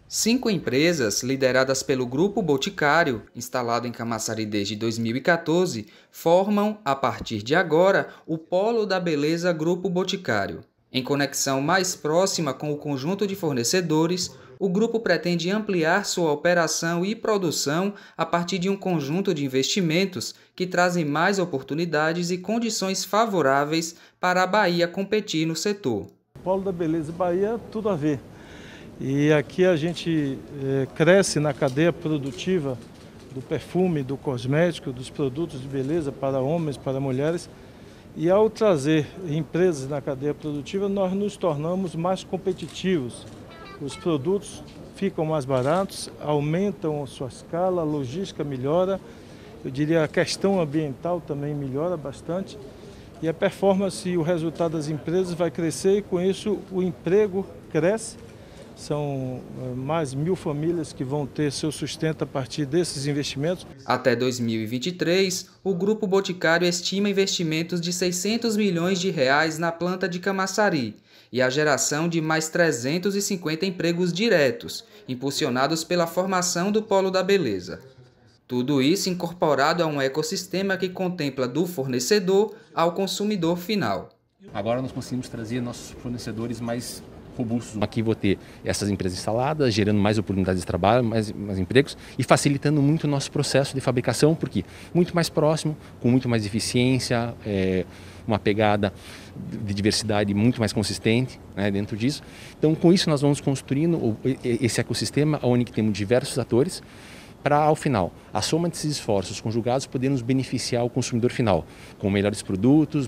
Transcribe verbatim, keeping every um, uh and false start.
Cinco empresas, lideradas pelo Grupo Boticário, instalado em Camaçari desde dois mil e quatorze, formam, a partir de agora, o Polo da Beleza Grupo Boticário. Em conexão mais próxima com o conjunto de fornecedores, o grupo pretende ampliar sua operação e produção a partir de um conjunto de investimentos que trazem mais oportunidades e condições favoráveis para a Bahia competir no setor. Polo da Beleza Bahia, tudo a ver. E aqui a gente é, cresce na cadeia produtiva do perfume, do cosmético, dos produtos de beleza para homens, para mulheres. E ao trazer empresas na cadeia produtiva, nós nos tornamos mais competitivos. Os produtos ficam mais baratos, aumentam a sua escala, a logística melhora. Eu diria a questão ambiental também melhora bastante. E a performance e o resultado das empresas vai crescer e com isso o emprego cresce. São mais mil famílias que vão ter seu sustento a partir desses investimentos. Até dois mil e vinte e três, o Grupo Boticário estima investimentos de seiscentos milhões de reais na planta de Camaçari e a geração de mais trezentos e cinquenta empregos diretos, impulsionados pela formação do Polo da Beleza. Tudo isso incorporado a um ecossistema que contempla do fornecedor ao consumidor final. Agora nós conseguimos trazer nossos fornecedores mais robustos. Aqui vou ter essas empresas instaladas, gerando mais oportunidades de trabalho, mais, mais empregos e facilitando muito o nosso processo de fabricação, porque muito mais próximo, com muito mais eficiência, é, uma pegada de diversidade muito mais consistente, né, dentro disso. Então, com isso, nós vamos construindo esse ecossistema onde temos diversos atores, para, ao final, a soma desses esforços conjugados poder nos beneficiar o consumidor final, com melhores produtos,